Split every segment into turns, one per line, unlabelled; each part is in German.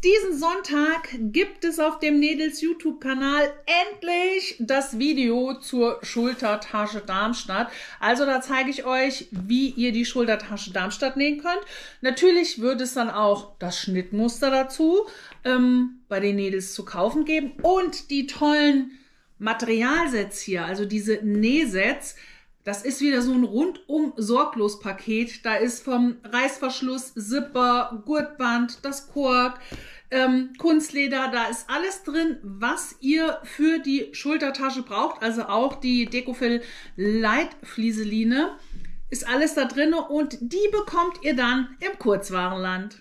Diesen Sonntag gibt es auf dem Nädels YouTube-Kanal endlich das Video zur Schultertasche Darmstadt. Also da zeige ich euch, wie ihr die Schultertasche Darmstadt nähen könnt. Natürlich wird es dann auch das Schnittmuster dazu bei den Nädels zu kaufen geben und die tollen Materialsets hier, also diese Nähsets. Das ist wieder so ein rundum sorglos Paket. Da ist vom Reißverschluss, Zipper, Gurtband, das Kork, Kunstleder, da ist alles drin, was ihr für die Schultertasche braucht. Also auch die Decofil Light Flieseline ist alles da drin und die bekommt ihr dann im Kurzwarenland.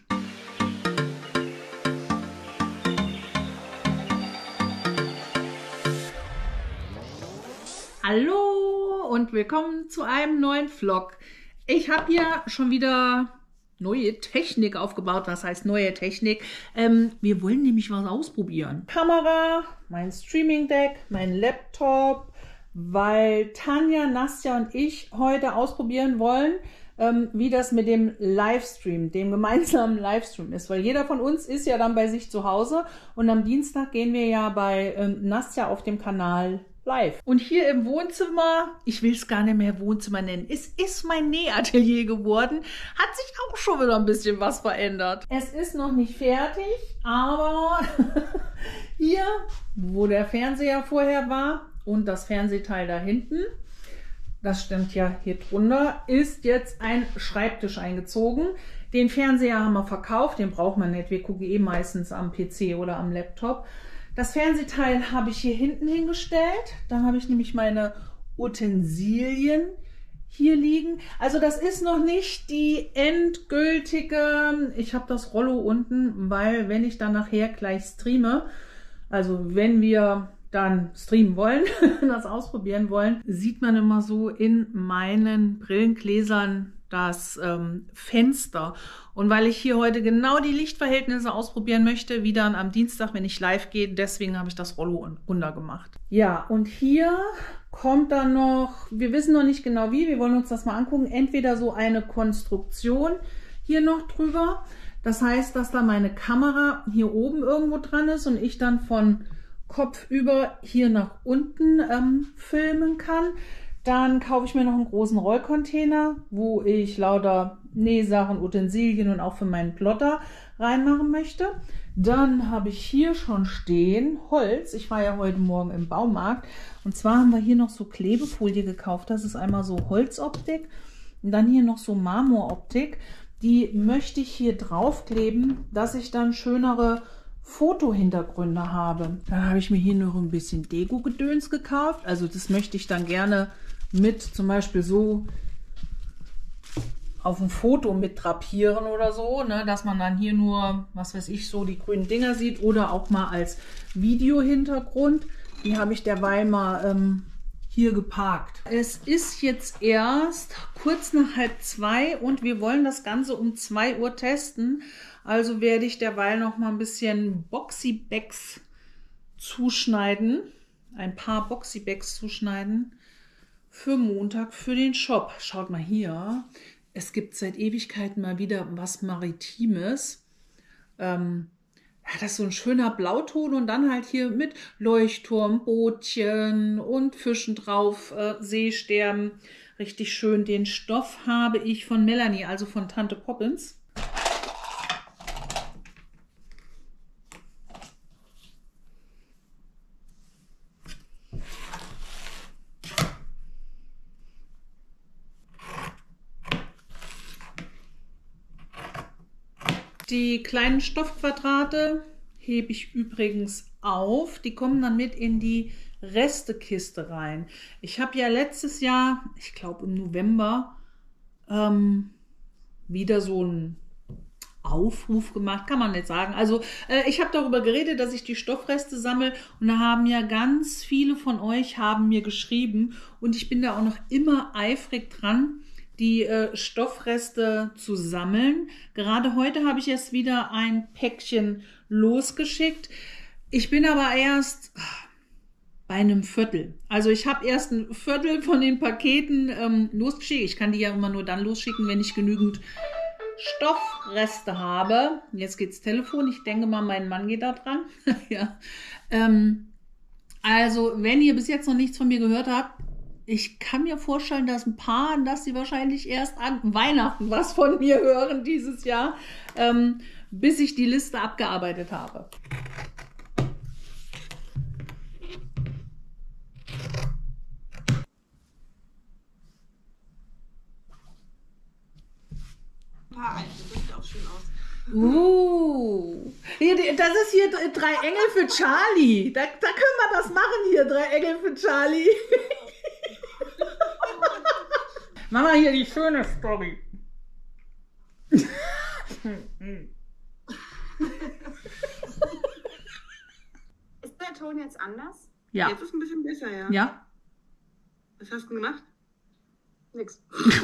Hallo und willkommen zu einem neuen Vlog. Ich habe hier schon wieder neue Technik aufgebaut. Was heißt neue Technik? Wir wollen nämlich was ausprobieren. Kamera, mein Streaming Deck, mein Laptop, weil Tanja, Nastja und ich heute ausprobieren wollen, wie das mit dem Livestream, dem gemeinsamen Livestream ist. Weil jeder von uns ist ja dann bei sich zu Hause und am Dienstag gehen wir ja bei Nastja auf dem Kanal live. Und hier im Wohnzimmer, ich will es gar nicht mehr Wohnzimmer nennen, es ist mein Nähatelier geworden, hat sich auch schon wieder ein bisschen was verändert. Es ist noch nicht fertig, aber hier, wo der Fernseher vorher war und das Fernsehteil da hinten, das stimmt ja hier drunter, ist jetzt ein Schreibtisch eingezogen. Den Fernseher haben wir verkauft, den braucht man nicht, wir gucken eh meistens am PC oder am Laptop. Das Fernsehteil habe ich hier hinten hingestellt. Da habe ich nämlich meine Utensilien hier liegen. Also das ist noch nicht die endgültige, ich habe das Rollo unten, weil wenn ich dann nachher gleich streame, also wenn wir dann streamen wollen, das ausprobieren wollen, sieht man immer so in meinen Brillengläsern das Fenster. Und weil ich hier heute genau die Lichtverhältnisse ausprobieren möchte, wie dann am Dienstag, wenn ich live gehe, deswegen habe ich das Rollo runtergemacht. Ja, und hier kommt dann noch, wir wissen noch nicht genau wie, wir wollen uns das mal angucken, entweder so eine Konstruktion hier noch drüber. Das heißt, dass da meine Kamera hier oben irgendwo dran ist und ich dann von Kopf über hier nach unten filmen kann. Dann kaufe ich mir noch einen großen Rollcontainer, wo ich lauter Nähsachen, Utensilien und auch für meinen Plotter reinmachen möchte. Dann habe ich hier schon stehen Holz. Ich war ja heute Morgen im Baumarkt. Und zwar haben wir hier noch so Klebefolie gekauft. Das ist einmal so Holzoptik und dann hier noch so Marmoroptik. Die möchte ich hier draufkleben, dass ich dann schönere Fotohintergründe habe. Dann habe ich mir hier noch ein bisschen Deko-Gedöns gekauft. Also das möchte ich dann gerne mit zum Beispiel so auf ein Foto mit drapieren oder so, ne, dass man dann hier nur, was weiß ich, so die grünen Dinger sieht oder auch mal als Video-Hintergrund. Die habe ich derweil mal hier geparkt. Es ist jetzt erst kurz nach 1:30 und wir wollen das Ganze um 2 Uhr testen. Also werde ich derweil noch mal ein bisschen Boxy-Bags zuschneiden. Ein paar Boxy-Bags zuschneiden für Montag für den Shop. Schaut mal hier. Es gibt seit Ewigkeiten mal wieder was Maritimes. Ja, das ist so ein schöner Blauton und dann halt hier mit Leuchtturm, Bootchen und Fischen drauf, Seesterben. Richtig schön. Den Stoff habe ich von Melanie, also von Tante Poppins. Die kleinen Stoffquadrate hebe ich übrigens auf. Die kommen dann mit in die Restekiste rein. Ich habe ja letztes Jahr, ich glaube im November, wieder so einen Aufruf gemacht, kann man nicht sagen. Also ich habe darüber geredet, dass ich die Stoffreste sammle und da haben ja ganz viele von euch haben mir geschrieben und ich bin da auch noch immer eifrig dran, die Stoffreste zu sammeln. Gerade heute habe ich erst wieder ein Päckchen losgeschickt. Ich bin aber erst bei einem Viertel. Also ich habe erst ein Viertel von den Paketen losgeschickt. Ich kann die ja immer nur dann losschicken, wenn ich genügend Stoffreste habe. Jetzt geht's Telefon. Ich denke mal, mein Mann geht da dran. Ja. Also, wenn ihr bis jetzt noch nichts von mir gehört habt, ich kann mir vorstellen, dass ein paar, dass sie wahrscheinlich erst an Weihnachten was von mir hören dieses Jahr, bis ich die Liste abgearbeitet habe.
Das sieht auch schön aus.
Das ist hier 3 Engel für Charlie. Da können wir das machen hier, 3 Engel für Charlie. Machen wir hier die schöne Story.
Ist der Ton jetzt anders?
Ja.
Jetzt ist ein bisschen besser, ja.
Ja.
Was hast du gemacht? Nix.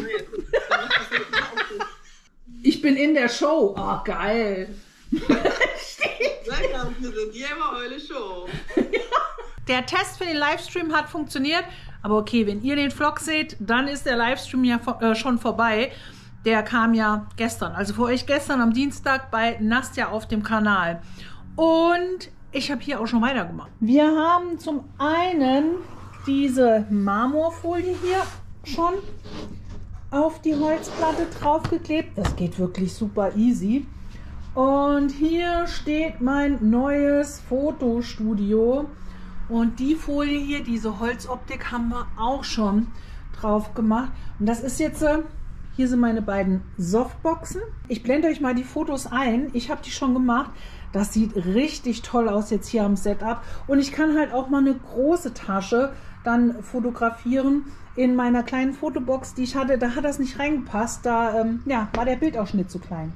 Ich bin in der Show. Oh, geil.
Sag mal, wir sind hier immer eure Show.
Der Test für den Livestream hat funktioniert. Aber okay, wenn ihr den Vlog seht, dann ist der Livestream ja schon vorbei. Der kam ja gestern. Also für euch gestern am Dienstag bei Nastja auf dem Kanal. Und ich habe hier auch schon weitergemacht. Wir haben zum einen diese Marmorfolie hier schon auf die Holzplatte draufgeklebt. Das geht wirklich super easy. Und hier steht mein neues Fotostudio. Und die Folie hier, diese Holzoptik, haben wir auch schon drauf gemacht. Und das ist jetzt, hier sind meine beiden Softboxen. Ich blende euch mal die Fotos ein. Ich habe die schon gemacht. Das sieht richtig toll aus jetzt hier am Setup. Und ich kann halt auch mal eine große Tasche dann fotografieren. In meiner kleinen Fotobox, die ich hatte, da hat das nicht reingepasst. Da ja, war der Bildausschnitt zu klein.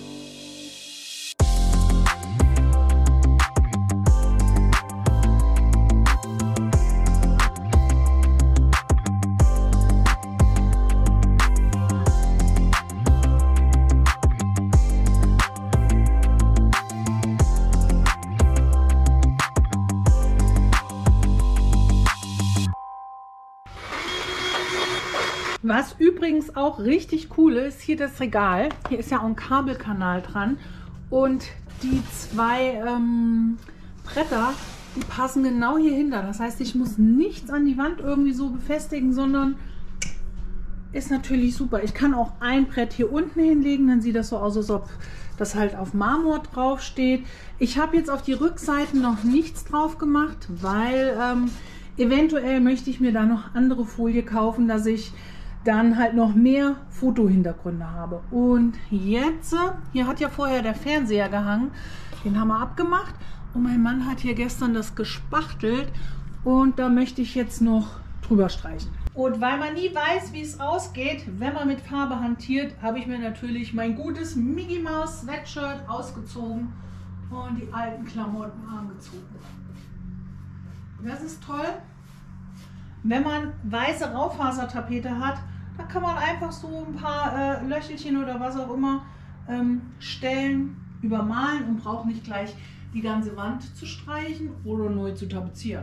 Was übrigens auch richtig cool ist, hier das Regal. Hier ist ja auch ein Kabelkanal dran. Und die 2 Bretter, die passen genau hier hinter. Das heißt, ich muss nichts an die Wand irgendwie so befestigen, sondern ist natürlich super. Ich kann auch ein Brett hier unten hinlegen, dann sieht das so aus, als ob das halt auf Marmor drauf steht. Ich habe jetzt auf die Rückseiten noch nichts drauf gemacht, weil eventuell möchte ich mir da noch andere Folie kaufen, dass ich dann halt noch mehr Fotohintergründe habe. Und jetzt, hier hat ja vorher der Fernseher gehangen, den haben wir abgemacht und mein Mann hat hier gestern das gespachtelt und da möchte ich jetzt noch drüber streichen. Und weil man nie weiß, wie es ausgeht, wenn man mit Farbe hantiert, habe ich mir natürlich mein gutes Mickey Mouse Sweatshirt ausgezogen und die alten Klamotten angezogen. Das ist toll. Wenn man weiße Raufasertapete hat, da kann man einfach so ein paar Löchelchen oder was auch immer stellen, übermalen und braucht nicht gleich die ganze Wand zu streichen oder neu zu tapezieren.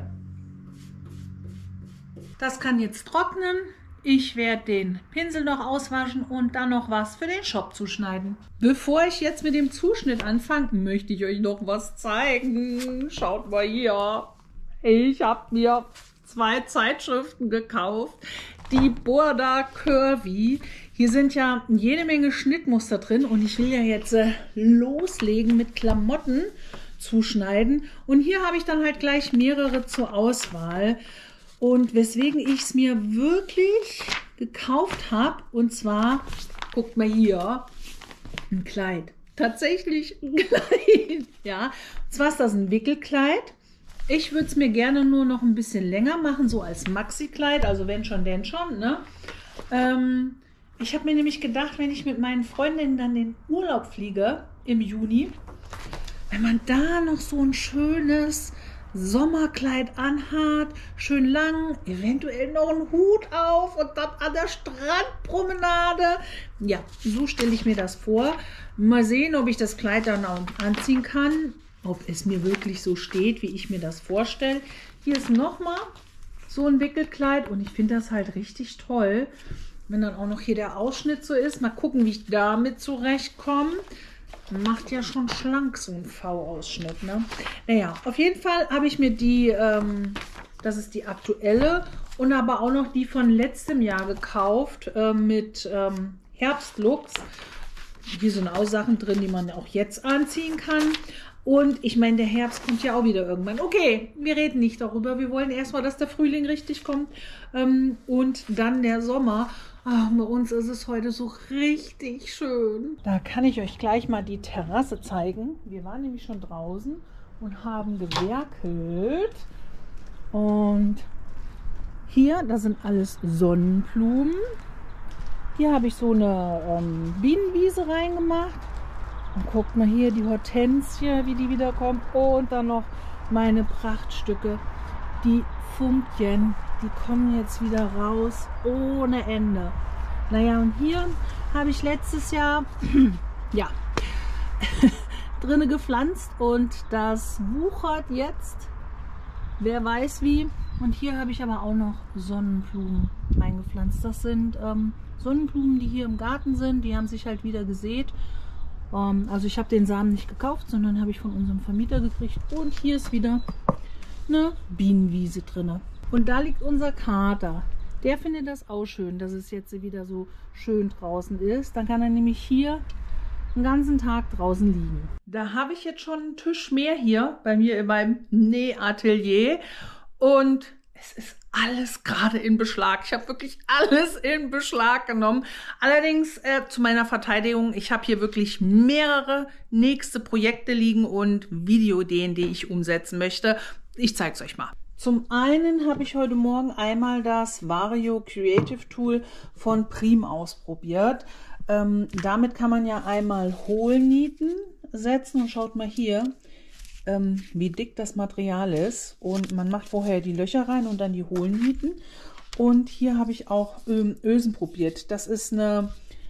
Das kann jetzt trocknen. Ich werde den Pinsel noch auswaschen und dann noch was für den Shop zuschneiden. Bevor ich jetzt mit dem Zuschnitt anfange, möchte ich euch noch was zeigen. Schaut mal hier. Ich habe mir 2 Zeitschriften gekauft. Die Burda Curvy. Hier sind ja jede Menge Schnittmuster drin und ich will ja jetzt loslegen mit Klamotten zuschneiden. Und hier habe ich dann halt gleich mehrere zur Auswahl. Und weswegen ich es mir wirklich gekauft habe, und zwar, guckt mal hier, ein Kleid. Tatsächlich ein Kleid. Ja, und zwar ist das ein Wickelkleid. Ich würde es mir gerne nur noch ein bisschen länger machen, so als Maxi-Kleid, also wenn schon, denn schon. Ne? Ich habe mir nämlich gedacht, wenn ich mit meinen Freundinnen dann in Urlaub fliege im Juni, wenn man da noch so ein schönes Sommerkleid anhat, schön lang, eventuell noch einen Hut auf und dann an der Strandpromenade. Ja, so stelle ich mir das vor. Mal sehen, ob ich das Kleid dann auch anziehen kann, ob es mir wirklich so steht, wie ich mir das vorstelle. Hier ist nochmal so ein Wickelkleid und ich finde das halt richtig toll, Wenn dann auch noch hier der Ausschnitt so ist. Mal gucken, wie ich damit zurechtkomme. Macht ja schon schlank so ein V-Ausschnitt, ne? Naja, auf jeden Fall habe ich mir die, das ist die aktuelle und aber auch noch die von letztem Jahr gekauft mit Herbstlooks. Hier sind auch Sachen drin, die man auch jetzt anziehen kann. Und ich meine, der Herbst kommt ja auch wieder irgendwann. Okay, wir reden nicht darüber. Wir wollen erstmal, dass der Frühling richtig kommt und dann der Sommer. Ach, bei uns ist es heute so richtig schön. Da kann ich euch gleich mal die Terrasse zeigen. Wir waren nämlich schon draußen und haben gewerkelt. Und hier, das sind alles Sonnenblumen. Hier habe ich so eine Bienenwiese reingemacht. Und guckt mal hier die Hortensie, wie die wiederkommt. Und dann noch meine Prachtstücke. Die Funkchen, die kommen jetzt wieder raus ohne Ende. Naja, und hier habe ich letztes Jahr ja, drinne gepflanzt. Und das wuchert jetzt. Wer weiß wie. Und hier habe ich aber auch noch Sonnenblumen eingepflanzt. Das sind Sonnenblumen, die hier im Garten sind. Die haben sich halt wieder gesät. Also ich habe den Samen nicht gekauft, sondern habe ich von unserem Vermieter gekriegt. Und hier ist wieder eine Bienenwiese drin. Und da liegt unser Kater. Der findet das auch schön, dass es jetzt wieder so schön draußen ist. Dann kann er nämlich hier den ganzen Tag draußen liegen. Da habe ich jetzt schon einen Tisch mehr hier bei mir in meinem Nähatelier. Und es ist alles gerade in Beschlag. Ich habe wirklich alles in Beschlag genommen. Allerdings zu meiner Verteidigung, ich habe hier wirklich mehrere nächste Projekte liegen und Videoideen, die ich umsetzen möchte. Ich zeige es euch mal. Zum einen habe ich heute Morgen einmal das Vario Creative Tool von Prim ausprobiert. Damit kann man ja einmal Hohlnieten setzen und schaut mal hier, wie dick das Material ist. Und man macht vorher die Löcher rein und dann die Hohlnieten. Und hier habe ich auch Ösen probiert. Das ist eine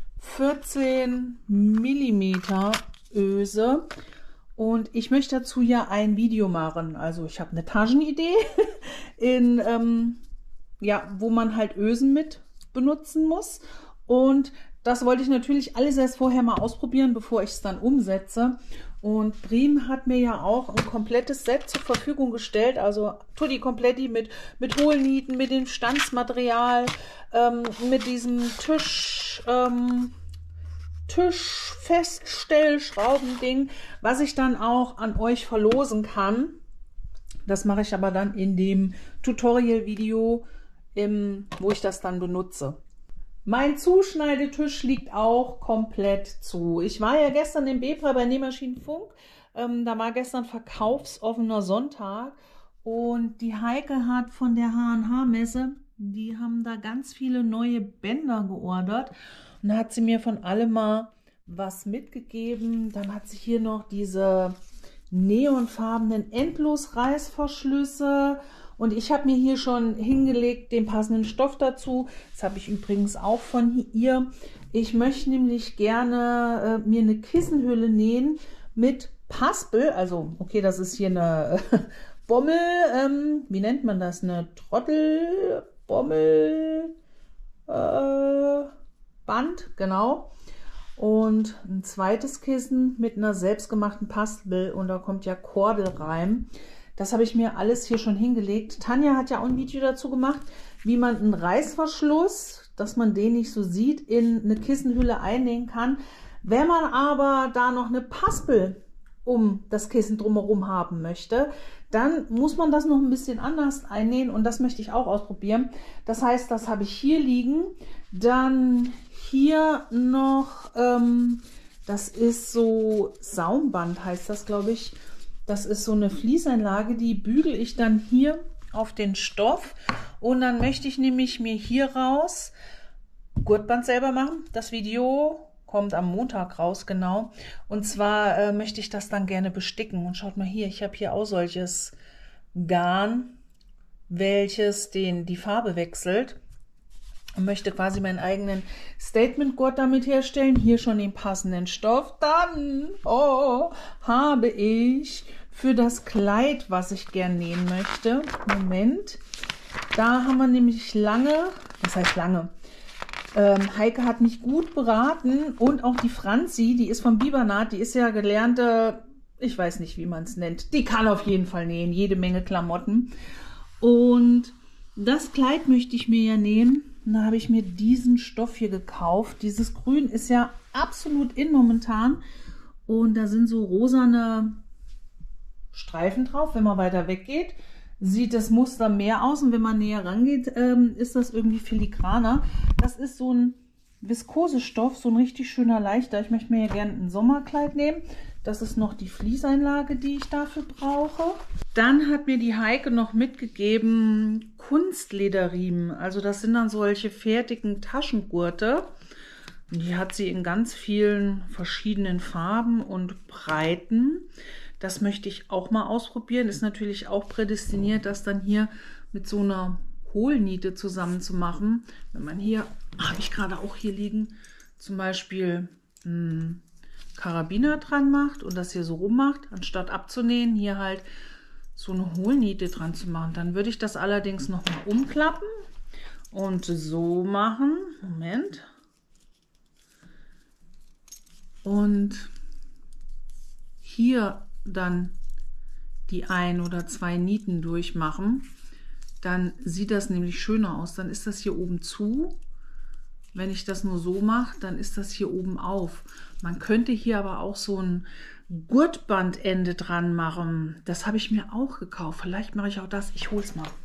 14 mm Öse. Und ich möchte dazu ja ein Video machen. Also ich habe eine Taschenidee, ja, wo man halt Ösen mit benutzen muss. Und das wollte ich natürlich alles erst vorher mal ausprobieren, bevor ich es dann umsetze. Und Prim hat mir ja auch ein komplettes Set zur Verfügung gestellt. Also Tutti Kompletti mit Hohlnieten, mit dem Stanzmaterial, mit diesem Tischfeststellschraubending, was ich dann auch an euch verlosen kann. Das mache ich aber dann in dem Tutorial-Video, wo ich das dann benutze. Mein Zuschneidetisch liegt auch komplett zu. Ich war ja gestern im Bebra bei Nähmaschinenfunk. Da war gestern verkaufsoffener Sonntag. Und die Heike hat von der H&H-Messe, die haben da ganz viele neue Bänder geordert. Und da hat sie mir von allem mal was mitgegeben. Dann hat sie hier noch diese neonfarbenen Endlosreißverschlüsse. Und ich habe mir hier schon hingelegt den passenden Stoff dazu. Das habe ich übrigens auch von ihr. Ich möchte nämlich gerne mir eine Kissenhülle nähen mit Paspel. Also, okay, das ist hier eine Bommel. Wie nennt man das? Eine Trottelbommel Band, genau. Und ein zweites Kissen mit einer selbstgemachten Paspel. Und da kommt ja Kordelreim. Das habe ich mir alles hier schon hingelegt. Tanja hat ja auch ein Video dazu gemacht, wie man einen Reißverschluss, dass man den nicht so sieht, in eine Kissenhülle einnähen kann. Wenn man aber da noch eine Paspel um das Kissen drumherum haben möchte, dann muss man das noch ein bisschen anders einnähen und das möchte ich auch ausprobieren. Das heißt, das habe ich hier liegen. Dann hier noch, das ist so Saumband, heißt das, glaube ich. Das ist so eine Fließeinlage, die bügel ich dann hier auf den Stoff. Und dann möchte ich nämlich mir hier raus Gurtband selber machen. Das Video kommt am Montag raus, genau. Und zwar möchte ich das dann gerne besticken. Und schaut mal hier, ich habe hier auch solches Garn, welches die Farbe wechselt. Und möchte quasi meinen eigenen Statement-Gurt damit herstellen. Hier schon den passenden Stoff. Dann habe ich für das Kleid, was ich gern nähen möchte. Moment. Da haben wir nämlich lange, was heißt lange? Heike hat mich gut beraten und auch die Franzi, die ist vom Bibernat, die ist ja gelernte, ich weiß nicht, wie man es nennt. Die kann auf jeden Fall nähen, jede Menge Klamotten. Und das Kleid möchte ich mir ja nähen. Und da habe ich mir diesen Stoff hier gekauft. Dieses Grün ist ja absolut in momentan. Und da sind so rosane Streifen drauf. Wenn man weiter weggeht, sieht das Muster mehr aus. Und wenn man näher rangeht, ist das irgendwie filigraner. Das ist so ein Viskosestoff, so ein richtig schöner leichter. Ich möchte mir ja gerne ein Sommerkleid nehmen. Das ist noch die Fließeinlage, die ich dafür brauche. Dann hat mir die Heike noch mitgegeben Kunstlederriemen. Also das sind dann solche fertigen Taschengurte. Die hat sie in ganz vielen verschiedenen Farben und Breiten. Das möchte ich auch mal ausprobieren. Ist natürlich auch prädestiniert, das dann hier mit so einer Hohlniete zusammen zu machen. Wenn man hier, habe ich gerade auch hier liegen, zum Beispiel Karabiner dran macht und das hier so rummacht, anstatt abzunähen, hier halt so eine Hohlniete dran zu machen. Dann würde ich das allerdings noch mal umklappen und so machen. Moment. Und hier dann die 1 oder 2 Nieten durchmachen. Dann sieht das nämlich schöner aus. Dann ist das hier oben zu. Wenn ich das nur so mache, dann ist das hier oben auf. Man könnte hier aber auch so ein Gurtbandende dran machen. Das habe ich mir auch gekauft. Vielleicht mache ich auch das. Ich hole es mal.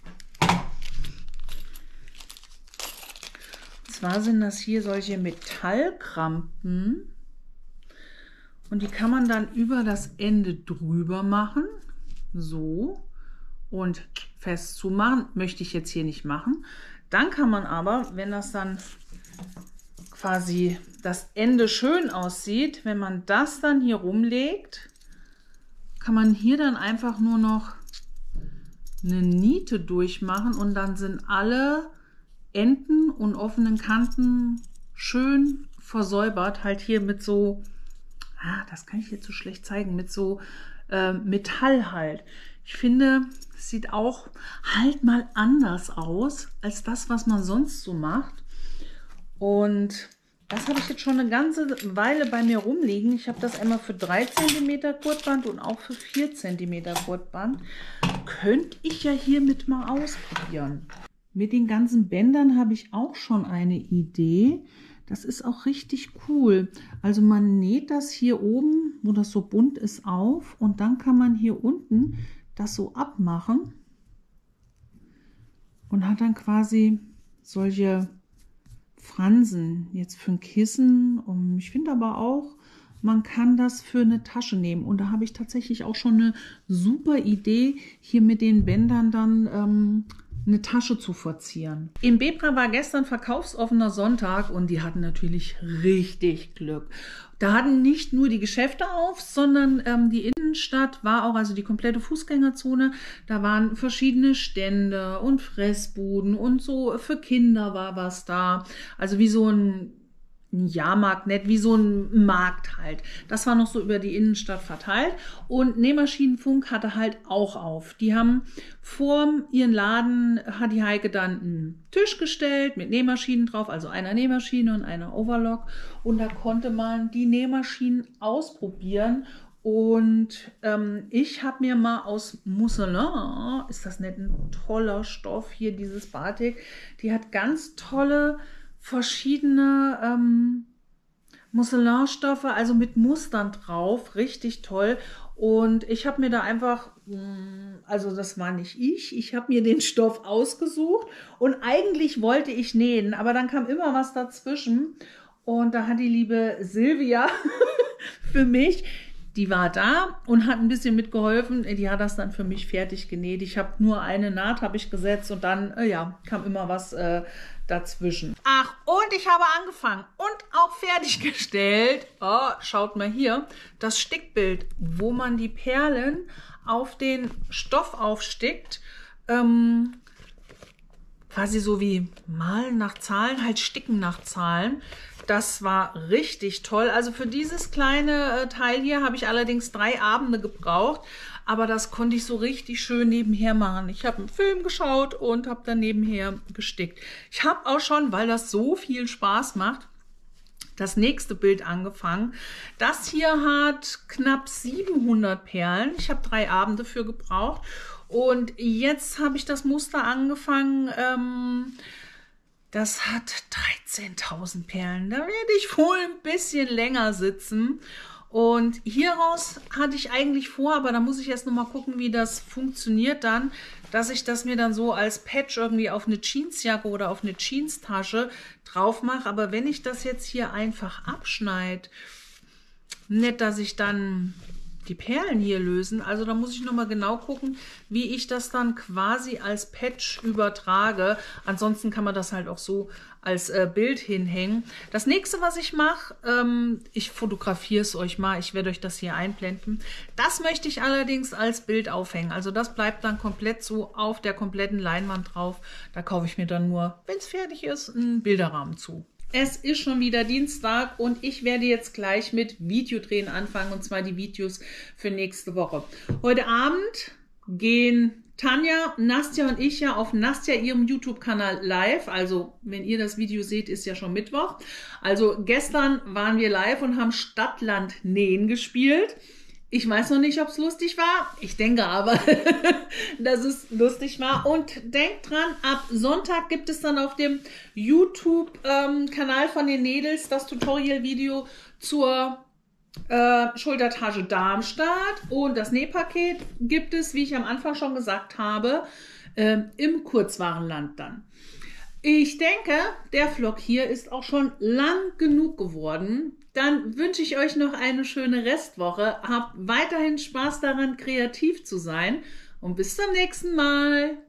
Und zwar sind das hier solche Metallkrampen. Und die kann man dann über das Ende drüber machen. So. Und fest zumachen. Möchte ich jetzt hier nicht machen. Dann kann man aber, wenn das dann quasi das Ende schön aussieht, wenn man das dann hier rumlegt, kann man hier dann einfach nur noch eine Niete durchmachen und dann sind alle Enden und offenen Kanten schön versäubert. Halt hier mit so, das kann ich jetzt so schlecht zeigen, mit so Metall halt. Ich finde, es sieht auch halt mal anders aus als das, was man sonst so macht. Und das habe ich jetzt schon eine ganze Weile bei mir rumliegen. Ich habe das einmal für 3 cm Gurtband und auch für 4 cm Gurtband. Könnte ich ja hiermit mal ausprobieren. Mit den ganzen Bändern habe ich auch schon eine Idee. Das ist auch richtig cool. Also man näht das hier oben, wo das so bunt ist, auf und dann kann man hier unten das so abmachen und hat dann quasi solche Fransen jetzt für ein Kissen. Und ich finde aber auch, man kann das für eine Tasche nehmen. Und da habe ich tatsächlich auch schon eine super Idee, hier mit den Bändern dann eine Tasche zu verzieren. In Bebra war gestern verkaufsoffener Sonntag und die hatten natürlich richtig Glück. Da hatten nicht nur die Geschäfte auf, sondern die Innenstadt war auch, also die komplette Fußgängerzone, da waren verschiedene Stände und Fressbuden und so für Kinder war was da. Also wie so ein Jahrmarkt, nicht wie so ein Markt halt. Das war noch so über die Innenstadt verteilt. Und Nähmaschinenfunk hatte halt auch auf. Die haben vor ihren Laden, hat die Heike dann einen Tisch gestellt mit Nähmaschinen drauf, also einer Nähmaschine und einer Overlock. Und da konnte man die Nähmaschinen ausprobieren. Und ich habe mir mal aus Mousselin, ist das nicht ein toller Stoff hier, dieses Batik, die hat ganz tolle verschiedene Mousselinstoffe, also mit Mustern drauf, richtig toll. Und ich habe mir da einfach, also das war nicht ich habe mir den Stoff ausgesucht und eigentlich wollte ich nähen, aber dann kam immer was dazwischen und da hat die liebe Silvia für mich, die war da und hat ein bisschen mitgeholfen. Die hat das dann für mich fertig genäht. Ich habe nur eine Naht habe ich gesetzt und dann kam immer was dazwischen. Ach, und ich habe angefangen und auch fertiggestellt. Oh, schaut mal hier, das Stickbild, wo man die Perlen auf den Stoff aufstickt. Quasi so wie Malen nach Zahlen, halt Sticken nach Zahlen. Das war richtig toll. Also für dieses kleine Teil hier habe ich allerdings 3 Abende gebraucht. Aber das konnte ich so richtig schön nebenher machen. Ich habe einen Film geschaut und habe dann nebenher gestickt. Ich habe auch schon, weil das so viel Spaß macht, das nächste Bild angefangen. Das hier hat knapp 700 Perlen. Ich habe 3 Abende für gebraucht. Und jetzt habe ich das Muster angefangen. Das hat 13.000 Perlen. Da werde ich wohl ein bisschen länger sitzen. Und hieraus hatte ich eigentlich vor, aber da muss ich erst noch mal gucken, wie das funktioniert dann, dass ich das mir dann so als Patch irgendwie auf eine Jeansjacke oder auf eine Jeanstasche drauf mache. Aber wenn ich das jetzt hier einfach abschneide, nicht, dass ich dann die Perlen hier lösen. Also da muss ich noch mal genau gucken, wie ich das dann quasi als Patch übertrage. Ansonsten kann man das halt auch so als Bild hinhängen. Das nächste, was ich mache, ich fotografiere es euch mal. Ich werde euch das hier einblenden. Das möchte ich allerdings als Bild aufhängen. Also das bleibt dann komplett so auf der kompletten Leinwand drauf. Da kaufe ich mir dann nur, wenn es fertig ist, einen Bilderrahmen zu. Es ist schon wieder Dienstag und ich werde jetzt gleich mit Videodrehen anfangen, und zwar die Videos für nächste Woche. Heute Abend gehen Tanja, Nastja und ich ja auf Nastja ihrem YouTube-Kanal live. Also wenn ihr das Video seht, ist ja schon Mittwoch. Also gestern waren wir live und haben Stadtland Nähen gespielt. Ich weiß noch nicht, ob es lustig war. Ich denke aber, dass es lustig war. Und denkt dran, ab Sonntag gibt es dann auf dem YouTube-Kanal von den Nädels das Tutorial-Video zur Schultertasche Darmstadt. Und das Nähpaket gibt es, wie ich am Anfang schon gesagt habe, im Kurzwarenland dann. Ich denke, der Vlog hier ist auch schon lang genug geworden. Dann wünsche ich euch noch eine schöne Restwoche. Habt weiterhin Spaß daran, kreativ zu sein. Und bis zum nächsten Mal.